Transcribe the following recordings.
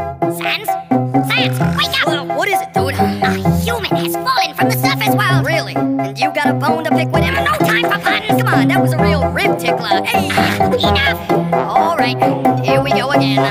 Sans? Sans, wake up! What is it, dude? A human has fallen from the surface world! Really? And you got a bone to pick with him? No time for puns! Come on, that was a real rib tickler. Hey! Enough! Alright, here we go again.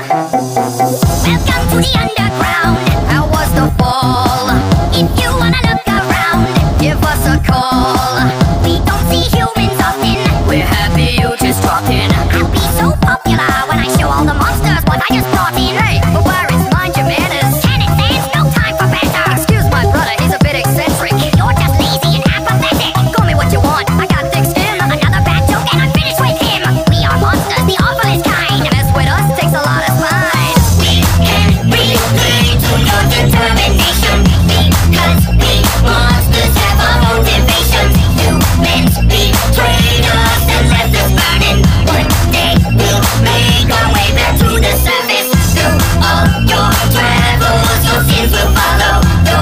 Welcome to the underground! How was the fall? If you wanna look around, Give us a call. we don't see humans often. We're happy you just dropped in. I'll be so popular when I show all the monsters what I just brought in. Hey, but where is mind your manners? Can it stand? No time for banter! Excuse my brother, he's a bit eccentric. You're just lazy and apathetic! Call me what you want, I got thick skin. Another bad joke and I'm finished with him! We are monsters, the awfulest kind! Mess with us takes a lot of spine. We can relate to your determination, because we monsters have our motivations. Humans betrayed us and left us burning. One day we'll make our way back to the surface. Through all your travels, your sins will follow. The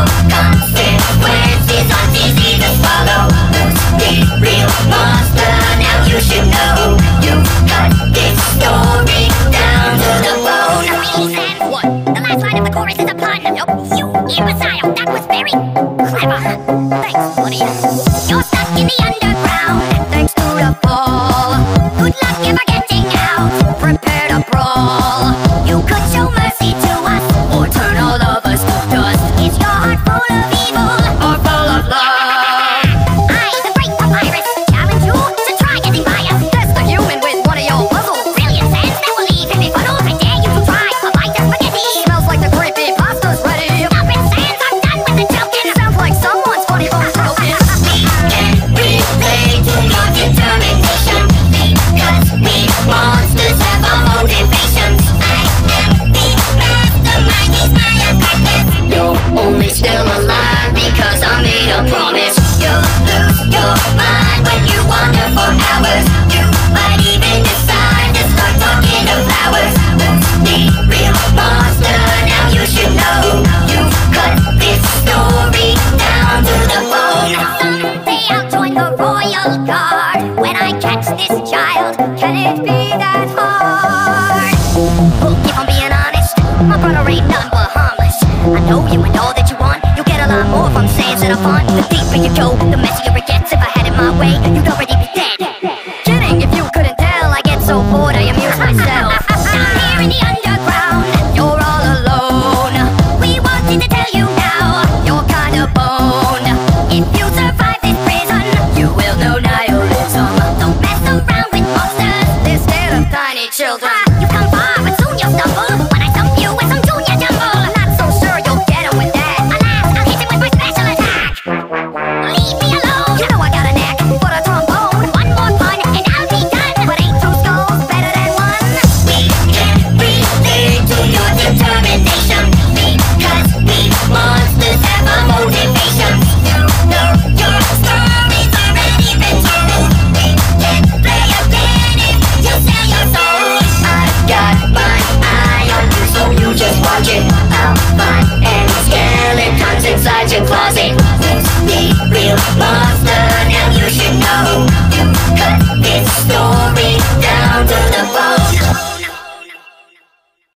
consequences aren't easy to swallow. Who's the real monster? Now you should know. You've got this story down to the bone. What? The last line of the chorus is a pun. Yup. You imbecile, that was very clever. Thanks, buddy. You're stuck in the underground. Thanks to the fall, Good luck ever getting out. prepare to brawl. You could show mercy to us, Or turn all of us to dust. is your heart full of evil? Or full of love. I, the great papyrus, challenge you to try getting by us. Test the human with one of your puzzles. Brilliant sense that will leave him befuddled. I dare you to try a bite of spaghetti. Smells like the creepy pasta's ready. Stop it, Sans, I'm done with the joking. Sounds like someone's funny bone's broken. Can relate to your determination, because we monsters have our motivations. I am the mastermind, he's my apprentice. You're only still alive because I made a promise. You'll lose your mind when you wander for hours. You might even decide to start talking to flowers. Who's the real monster? Now you should know. You've cut this story down to the bone. Someday I'll join the royal guard. When I catch this child, can it be that hard? Oh, if I'm being honest, my brother ain't nothing but harmless. I know you and all that you want. You get a lot more from saying that I'm fun. The deeper you go, the messier it gets. If I had it my way, you'd already